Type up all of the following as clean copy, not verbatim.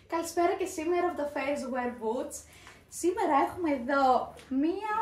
Καλησπέρα και σήμερα από το Fairs Wear Boots. Σήμερα έχουμε εδώ μία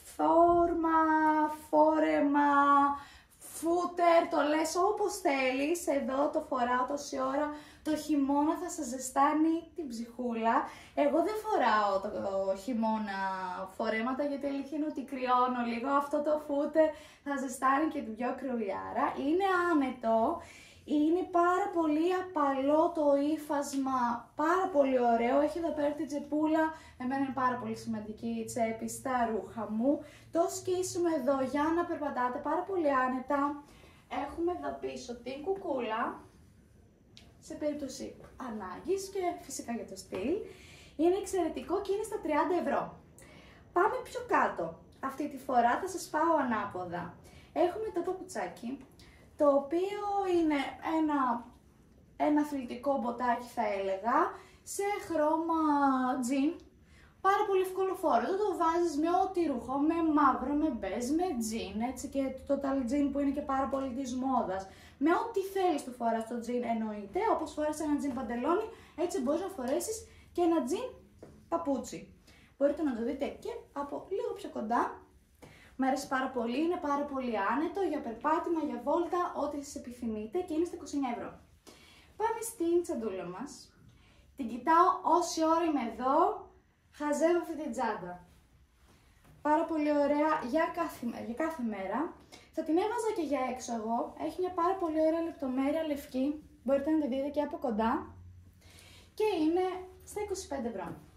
φόρεμα, φούτερ, το λες όπως θέλεις. Εδώ το φοράω τόση ώρα. Το χειμώνα θα σας ζεστάνει την ψυχούλα. Εγώ δεν φοράω το χειμώνα φορέματα γιατί η αλήθεια είναι ότι κρυώνω λίγο. Αυτό το φούτερ θα ζεστάνει και την πιο κρυουλιάρα. Είναι άνετο. Είναι πάρα πολύ απαλό το ύφασμα, πάρα πολύ ωραίο. Έχει εδώ πέρα την τσεπούλα, εμένα είναι πάρα πολύ σημαντική η τσέπη στα ρούχα μου. Το σκίσιμο εδώ για να περπατάτε πάρα πολύ άνετα. Έχουμε εδώ πίσω την κουκούλα, σε περίπτωση ανάγκης και φυσικά για το στυλ. Είναι εξαιρετικό και είναι στα 30 ευρώ. Πάμε πιο κάτω. Αυτή τη φορά θα σας πάω ανάποδα. Έχουμε το παπουτσάκι, το οποίο είναι ένα αθλητικό μποτάκι θα έλεγα, σε χρώμα τζιν, πάρα πολύ ευκολοφόρο. Το βάζεις με ό,τι ρούχο, με μαύρο, με μπέζ, με τζιν, έτσι, και το ταλτζιν που είναι και πάρα πολύ της μόδας. Με ό,τι θέλεις το φοράς το τζιν εννοείται, όπως φοράς ένα τζιν παντελόνι, έτσι μπορείς να φορέσεις και ένα τζιν παπούτσι. Μπορείτε να το δείτε και από λίγο πιο κοντά. Μ' αρέσει πάρα πολύ, είναι πάρα πολύ άνετο για περπάτημα, για βόλτα, ό,τι σας επιθυμείτε και είναι στα 29 ευρώ. Πάμε στην τσαντούλα μας. Την κοιτάω όση ώρα είμαι εδώ, χαζεύω αυτή την τσάντα. Πάρα πολύ ωραία για κάθε μέρα. Θα την έβαζα και για έξω εγώ. Έχει μια πάρα πολύ ωραία λεπτομέρεια λευκή, μπορείτε να τη δείτε και από κοντά. Και είναι στα 25 ευρώ.